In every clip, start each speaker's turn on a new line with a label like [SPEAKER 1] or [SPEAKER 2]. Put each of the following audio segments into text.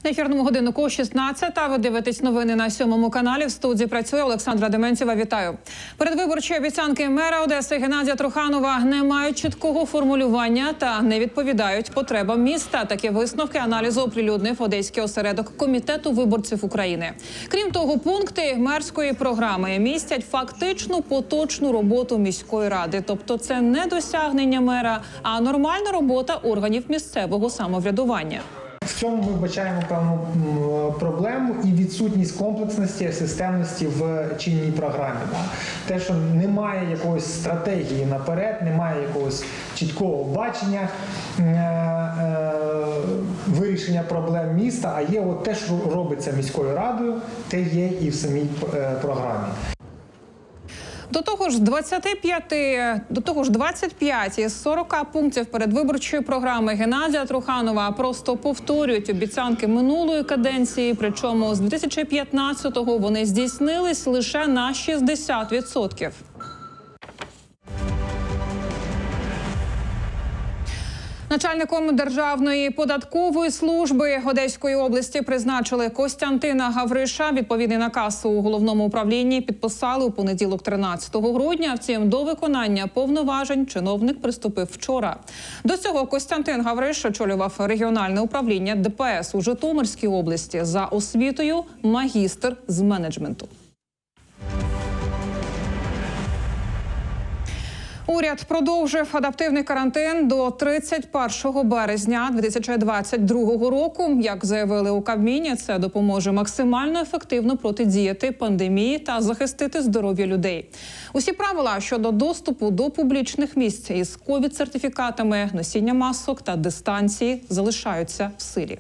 [SPEAKER 1] На ефірному годиннику 16-та. Ви дивитесь новини на 7-му каналі. В студії працює Олександра Деменцєва. Вітаю. Передвиборчі обіцянки мера Одеси Геннадія Труханова не мають чіткого формулювання та не відповідають потребам міста. Такі висновки аналізу оприлюднив Одеський осередок Комітету виборців України. Крім того, пункти мерської програми містять фактичну поточну роботу міської ради. Тобто це не досягнення мера, а нормальна робота органів місцевого самоврядування.
[SPEAKER 2] В цьому ми бачаємо певну проблему і відсутність комплексності, системності в чинній програмі. Те, що немає якоїсь стратегії наперед, немає якогось чіткого бачення вирішення проблем міста, а є те, що робиться міською радою, те є і в самій програмі.
[SPEAKER 1] До того ж, 25 із 40 пунктів передвиборчої програми Геннадія Труханова просто повторюють обіцянки минулої каденції, причому з 2015-го вони здійснились лише на 60%. Начальником Державної податкової служби Одеської області призначили Костянтина Гавриша. Відповідний наказ у головному управлінні підписали у понеділок 13 грудня. Втім, до виконання повноважень чиновник приступив вчора. До цього Костянтин Гавриш очолював регіональне управління ДПС у Житомирській області, за освітою магістр з менеджменту. Уряд продовжив адаптивний карантин до 31 березня 2022 року. Як заявили у Кабміні, це допоможе максимально ефективно протидіяти пандемії та захистити здоров'я людей. Усі правила щодо доступу до публічних місць із ковід-сертифікатами, носіння масок та дистанції залишаються в силі.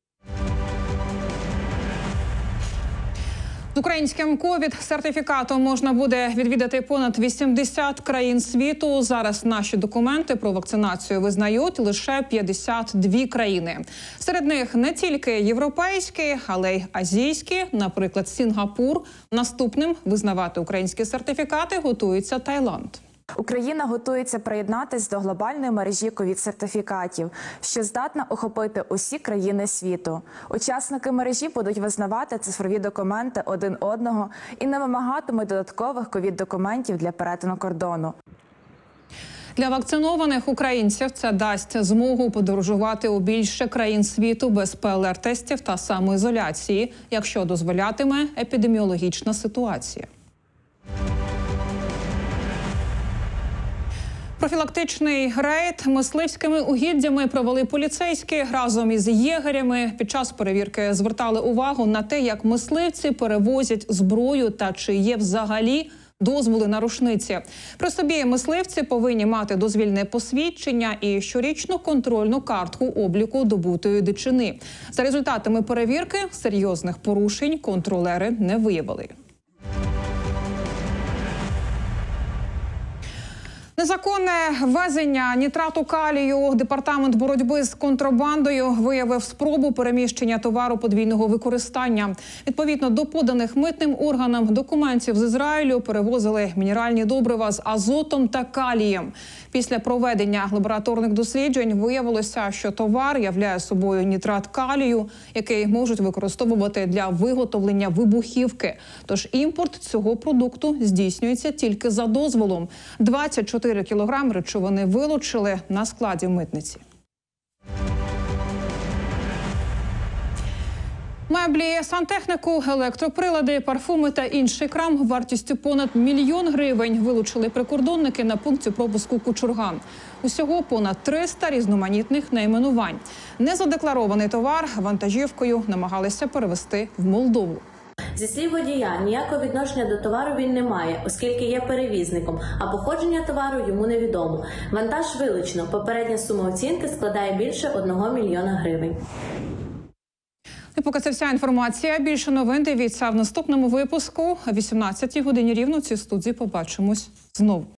[SPEAKER 1] З українським ковід-сертифікатом можна буде відвідати понад 80 країн світу. Зараз наші документи про вакцинацію визнають лише 52 країни. Серед них не тільки європейські, але й азійські, наприклад, Сінгапур. Наступним визнавати українські сертифікати готується Таїланд.
[SPEAKER 3] Україна готується приєднатись до глобальної мережі ковід-сертифікатів, що здатна охопити усі країни світу. Учасники мережі будуть визнавати цифрові документи один одного і не вимагатимуть додаткових ковід-документів для перетину кордону.
[SPEAKER 1] Для вакцинованих українців це дасть змогу подорожувати у більше країн світу без ПЛР-тестів та самоізоляції, якщо дозволятиме епідеміологічна ситуація. Профілактичний рейд мисливськими угіддями провели поліцейські разом із єгерями. Під час перевірки звертали увагу на те, як мисливці перевозять зброю та чи є взагалі дозволи на рушниці. При собі мисливці повинні мати дозвільне посвідчення і щорічну контрольну картку обліку добутої дичини. За результатами перевірки серйозних порушень контролери не виявили. Незаконне ввезення нітрату калію. Департамент боротьби з контрабандою виявив спробу переміщення товару подвійного використання. Відповідно до поданих митним органам документів з Ізраїлю перевозили мінеральні добрива з азотом та калієм. Після проведення лабораторних досліджень виявилося, що товар являє собою нітрат калію, який можуть використовувати для виготовлення вибухівки. Тож імпорт цього продукту здійснюється тільки за дозволом. 24 кілограм речовини вилучили на складі митниці. Меблі, сантехніку, електроприлади, парфуми та інший крам вартістю понад 1 мільйон гривень вилучили прикордонники на пункті пропуску Кучурган. Усього понад 300 різноманітних найменувань. Незадекларований товар вантажівкою намагалися перевезти в Молдову.
[SPEAKER 4] Зі слів водія, ніякого відношення до товару він не має, оскільки є перевізником, а походження товару йому невідомо. Вантаж вилучено. Попередня сума оцінки складає більше 1 мільйона гривень.
[SPEAKER 1] І поки це вся інформація. Більше новин дивіться в наступному випуску. О 18-й годині рівно в цій студії побачимось знову.